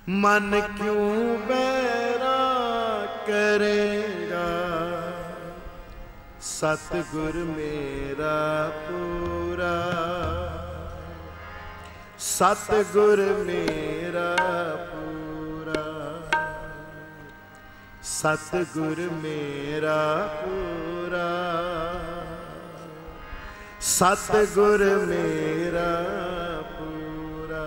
मन क्यों बैरा करेगा, सतगुर मेरा पूरा, सतगुर मेरा पूरा, सतगुर मेरा पूरा, सतगुर मेरा पूरा।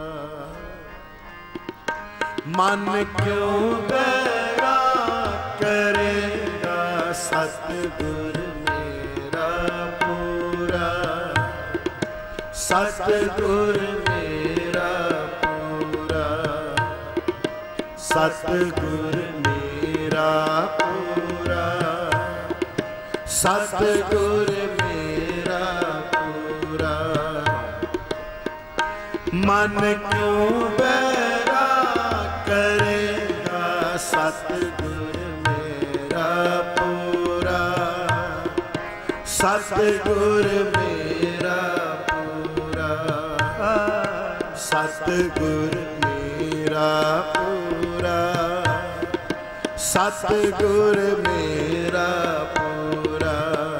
मन क्यों बैरा करेगा, सतगुर मेरा पूरा, सतगुर मेरा पूरा, सतगुर मेरा पूरा, सतगुर मेरा पूरा। मन क्यों बैरा करेगा, सतगुर मेरा पूरा, सतगुर मेरा पूरा, सतगुर मेरा पूरा, सतगुर मेरा पूरा।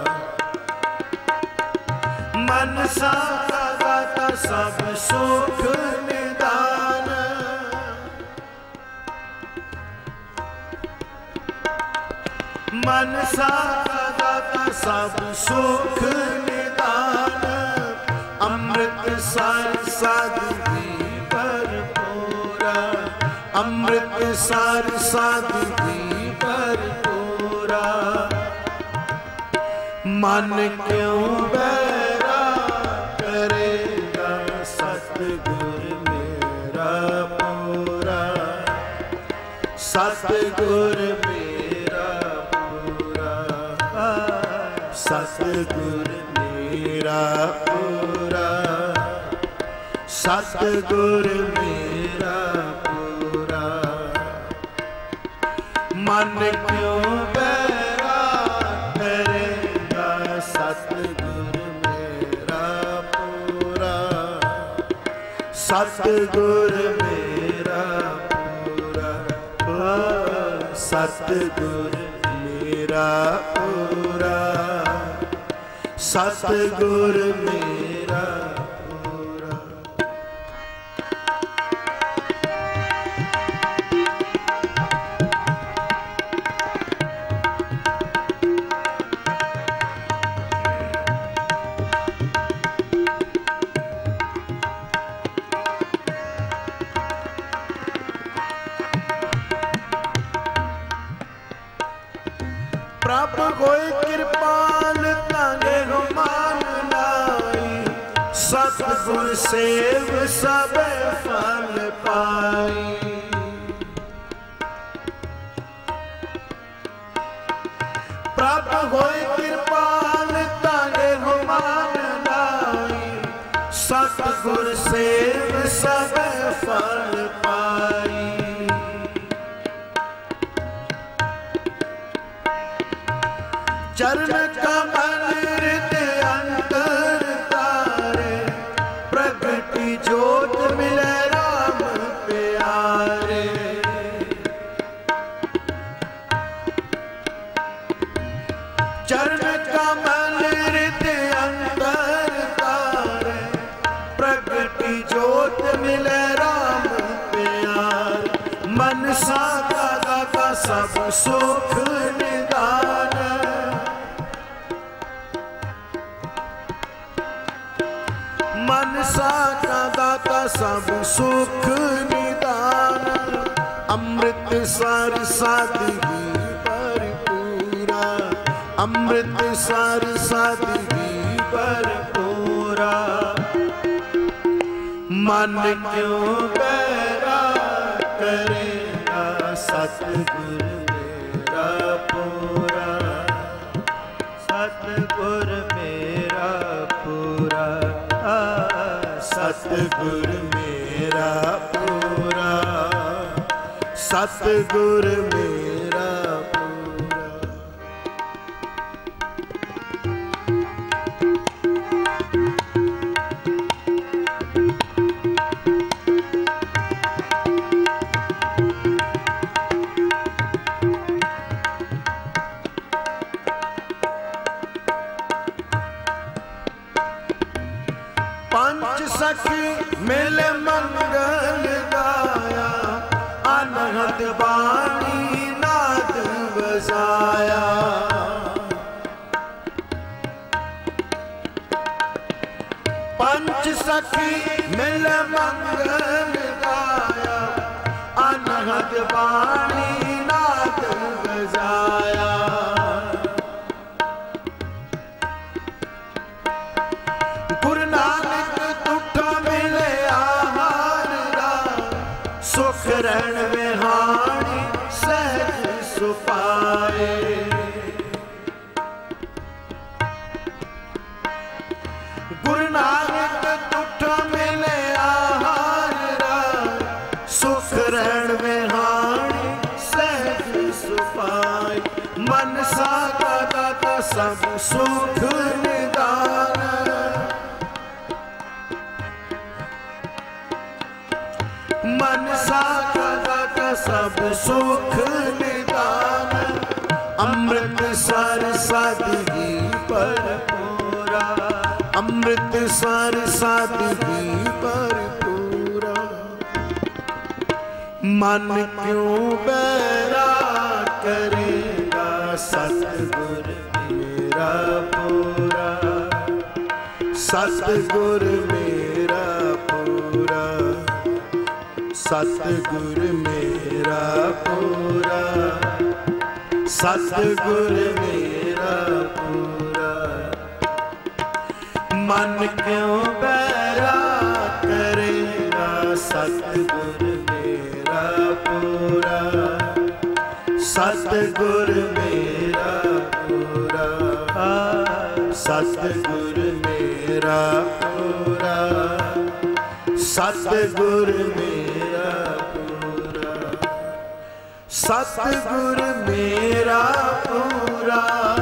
मन सा दाता सब सुख निदान, मन सा दाता सब सुख निदान, अमृत सार साधि भरपूरा, अमृत सार साधि भरपूरा। मन क्यों बैरा करेगा, सतगुर मेरा पूरा, सतगुर मेरा पूरा, सतगुर मेरा पूरा, सतगुर मेरा पूरा। मन क्यों बैरा करेगा, सतगुर मेरा पूरा, सतगुर मेरा पूरा, सतगुर मेरा पूरा, सतगुर मेरा पूरा। प्रभु होए कृपाल तांगे मान लाई, सतगुर सेव सब फल पाई। प्रभु होए कृपाल तांगे मान लाई, सतगुर सेव सब फल पाई। चरण कमल हृदय अंतर तारे, प्रगति जोत मिले राम प्यारे। चरण कमल हृदय अंतर तारे, प्रगति जोत मिले राम प्यारे। मन सा दाता सब सुख निदान, मन सा दाता सब सुख निदान, अमृत सार साधि भरपूरा, अमृत सार साधि भरपूरा। मन क्यों बैरा करेगा, सतगुर मेरा पूरा, सतगुर मेरा पूरा, सतगुर मेरा पूरा, सतगुर मेरा पूरा। सखी मिल मंगल गाया, अनहद वाणी नाद बजाया। गुरु नानक तुठा मिले आहार राम, सुख रहन विहाणी सहज सुपाए। गुरु नानक तुठा मिले आहार राम, सुख रहन विहाणी सहज सुपाए। मनसा का दाता सब सुख निदान, मनसा का दाता सब सुख निदान। अमृत सर सादगी भरपूरा, अमृत सर सादगी भरपूरा। मन क्यों बैरा करेगा सतगुर मेरा पूरा, सतगुर मेरा पूरा, सतगुर मेरा पूरा, सतगुर मेरा पूरा। मन क्यों बैरा करेगा सतगुर मेरा पूरा, सतगुर मेरा पूरा, सतगुर मेरा पूरा, सतगुर मेरा पूरा, सतगुर मेरा पूरा,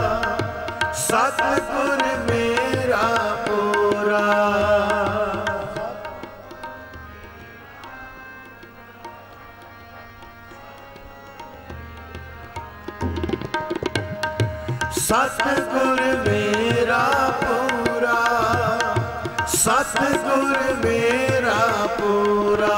सतगुर मेरा पूरा। सतगुर मेरा पूरा, सतगुर मेरा पूरा।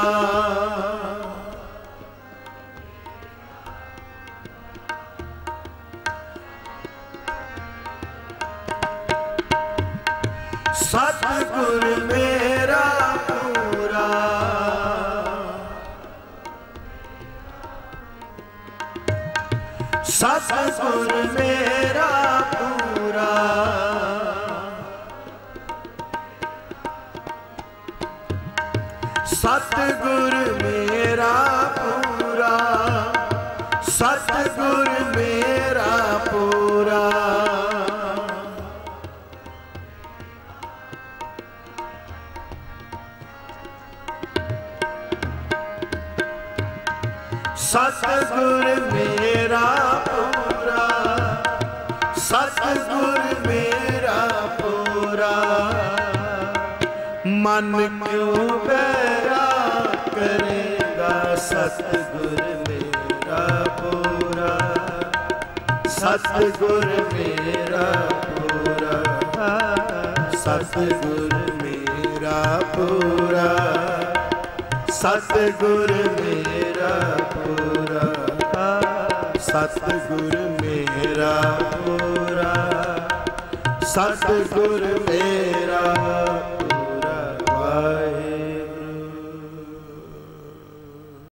सतगुर मेरा पूरा, सतगुर मेरा पूरा। सतगुर मेरा पूरा, सतगुर मेरा पूरा। सतगुर मेरा पूरा, सतगुर मेरा पूरा। मन क्यों बैरा करेगा सतगुर मेरा पूरा, सतगुर मेरा पूरा, सतगुर मेरा पूरा, सतगुर मेरा पूरा, सतगुर मेरा पूरा, सतगुर मेरा